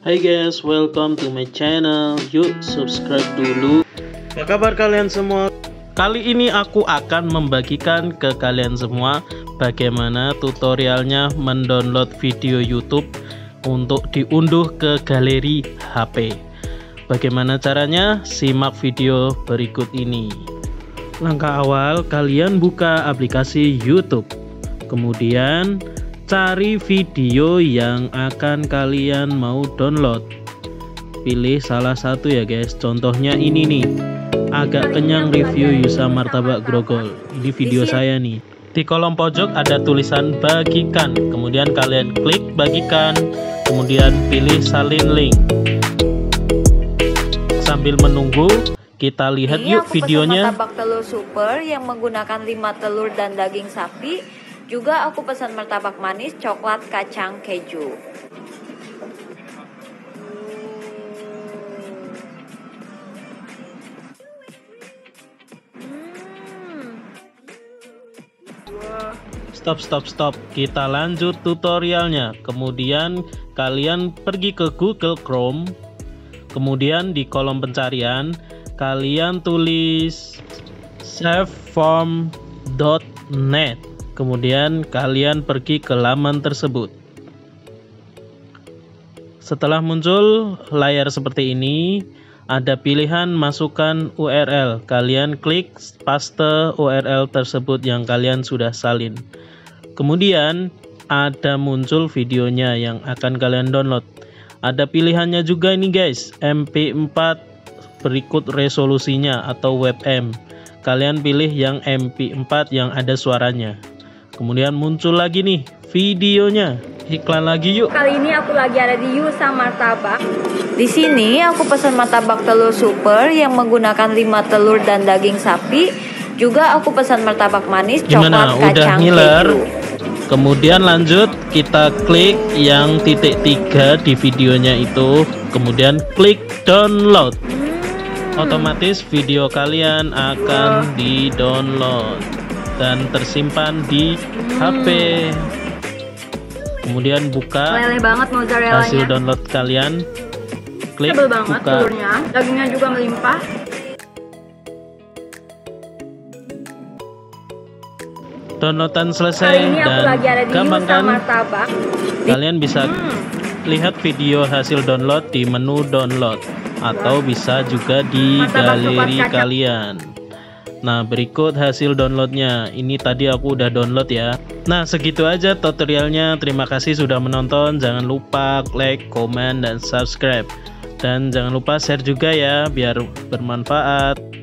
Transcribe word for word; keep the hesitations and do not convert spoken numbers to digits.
Hai guys, welcome to my channel. Yuk subscribe dulu. Apa kabar kalian semua? Kali ini aku akan membagikan ke kalian semua bagaimana tutorialnya mendownload video YouTube untuk diunduh ke galeri H P. Bagaimana caranya? Simak video berikut ini. Langkah awal, kalian buka aplikasi YouTube. Kemudian cari video yang akan kalian mau download. Pilih salah satu ya guys. Contohnya ini nih, Agak Kenyang Review Yusa Martabak Grogol. Ini video saya nih. Di kolom pojok ada tulisan bagikan. Kemudian kalian klik bagikan. Kemudian pilih salin link. Sambil menunggu, kita lihat Ini yuk videonya. Martabak telur super yang menggunakan lima telur dan daging sapi. Juga aku pesan martabak manis coklat kacang keju. Hmm. Stop stop stop. Kita lanjut tutorialnya. Kemudian kalian pergi ke Google Chrome. Kemudian di kolom pencarian kalian tulis saveform dot net. Kemudian kalian pergi ke laman tersebut. Setelah muncul layar seperti ini, ada pilihan masukkan U R L. Kalian klik paste U R L tersebut yang kalian sudah salin. Kemudian ada muncul videonya yang akan kalian download. Ada pilihannya juga ini guys, M P empat berikut resolusinya atau WebM. Kalian pilih yang M P empat yang ada suaranya. Kemudian muncul lagi nih videonya. Iklan lagi yuk. Kali ini aku lagi ada di Yusa Martabak. Di sini aku pesan martabak telur super yang menggunakan lima telur dan daging sapi. Juga aku pesan martabak manis Gimana? coklat kacang Udah ngiler? keju. Kemudian lanjut kita klik yang titik tiga di videonya itu. Kemudian klik download. Otomatis video kalian akan di-download dan tersimpan di H P. Kemudian buka Leleh banget mozzarellanya. hasil download kalian. Klik Tebel banget buka. telurnya, dagingnya juga melimpah. Downloadan Kali selesai ini aku dan lagi ada di gampang Yusa kan? Martabak. Kalian bisa lihat video hasil download di menu download atau bisa juga di Martabak galeri coklat kacang. kalian. Nah, berikut hasil downloadnya. Ini tadi aku udah download ya. Nah, segitu aja tutorialnya. Terima kasih sudah menonton. Jangan lupa like, komen, dan subscribe. Dan jangan lupa share juga ya, biar bermanfaat.